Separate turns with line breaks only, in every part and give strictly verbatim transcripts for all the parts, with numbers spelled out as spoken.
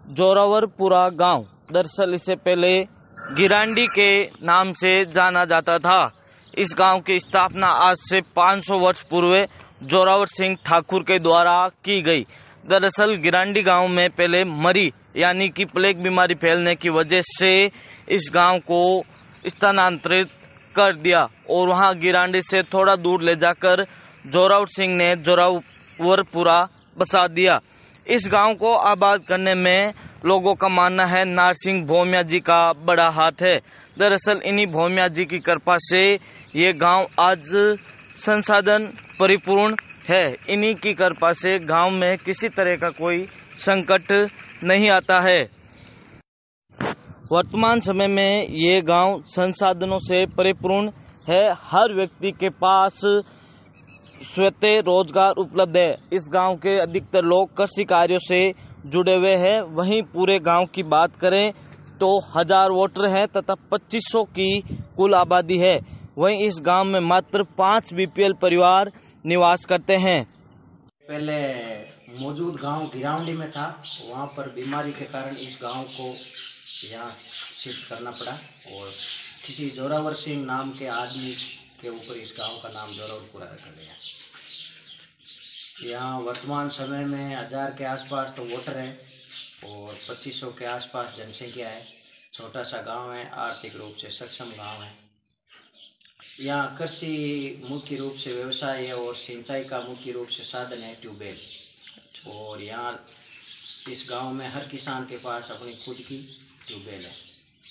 जोरावरपुरा गांव, दरअसल इसे पहले गिरांडी के नाम से जाना जाता था। इस गांव की स्थापना आज से पाँच सौ वर्ष पूर्व जोरावर सिंह ठाकुर के द्वारा की गई। दरअसल गिरांडी गांव में पहले मरी यानी कि प्लेग बीमारी फैलने की वजह से इस गांव को स्थानांतरित कर दिया और वहां गिरांडी से थोड़ा दूर ले जाकर जोरावर सिंह ने जोरावरपुरा बसा दिया। इस गांव को आबाद करने में लोगों का मानना है नारसिंह भोमिया जी का बड़ा हाथ है। दरअसल इन्हीं भोमिया जी की कृपा से ये गांव आज संसाधन परिपूर्ण है। इन्हीं की कृपा से गांव में किसी तरह का कोई संकट नहीं आता है। वर्तमान समय में ये गांव संसाधनों से परिपूर्ण है। हर व्यक्ति के पास स्वतः रोजगार उपलब्ध है। इस गांव के अधिकतर लोग कृषि कार्यों से जुड़े हुए हैं। वहीं पूरे गांव की बात करें तो हजार वोटर हैं तथा पच्चीस सौ की कुल आबादी है। वहीं इस गांव में मात्र पाँच बीपीएल परिवार निवास करते हैं।
पहले मौजूद गांव गिरावंडी में था, वहां पर बीमारी के कारण इस गांव को यहाँ शिफ्ट करना पड़ा और किसी जोरावर सिंह नाम के आदमी के ऊपर इस गांव का नाम जोरावरपुरा रखा गया। यहाँ वर्तमान समय में हजार के आसपास तो वोटर हैं और पच्चीस सौ के आसपास जनसंख्या है। छोटा सा गांव है, आर्थिक रूप से सक्षम गांव है। यहाँ कृषि मुख्य रूप से व्यवसाय है और सिंचाई का मुख्य रूप से साधन है ट्यूबवेल। और यहाँ इस गांव में हर किसान के पास अपनी खुद की ट्यूबवेल है।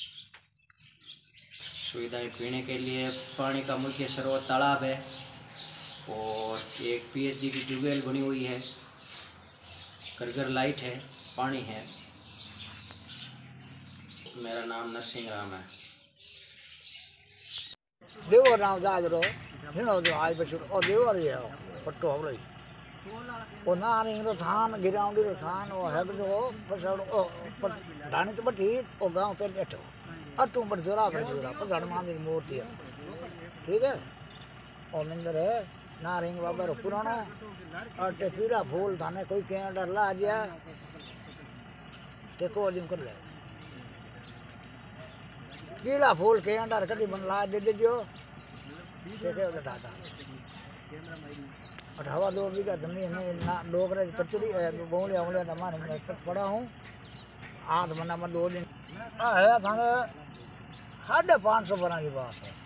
सुविधाएं पीने के लिए पानी का मुख्य स्रोत तालाब है और एक पीएचडी की ट्यूबवेल बनी हुई है। घर घर लाइट है, पानी है। मेरा नाम नरसिंह राम है।
देवर नाम जाजरो हिनो दो आज बचो और देवर ये पट्टो हवलई ओ ना रिंगरो थान गिरावंडी रो थान ओ है जो पसड़ ओ डाणी तो बठी ओ गांव पे बैठो अटू बड़ जोरा पे जोरा पर हनुमान जी की मूर्ति है। ठीक है। और मंदिर है नारिंग बाबा रो पुरानो और ते पीड़ा फूल थाने कोई के डर ला दिया ते को दिन कर ले पीला फूल के अंडर कटी बन ला दे दे जो देखे उधर टाटा और हवा दो बीघा जमीन है ना डोगरे कचड़ी बोले हमले नमान मैं पड़ा हूँ आध मना में दो दिन आ है थाने साढ़े पाँच सौ बना की बात है।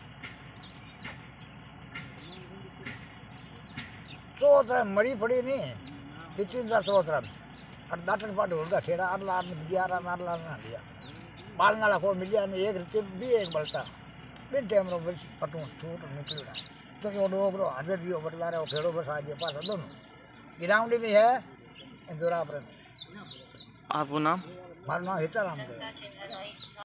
सोतरा मरी पड़ी नहीं पिछली सोतरा और दाटन पाट होगा खेड़ा अड़ला ग्यारह नारला ना दिया बाल नाला को मिल गया नहीं एक रितिप भी एक बलता बिन टाइम रो बस पटू छूट निकल रहा तो वो डोगरो हाजर दियो बदला रहा फेड़ो बस आ गया पास दोनों गिरावंडी में है इंदौरा पर।
आपका नाम?
मारा नाम हिताराम।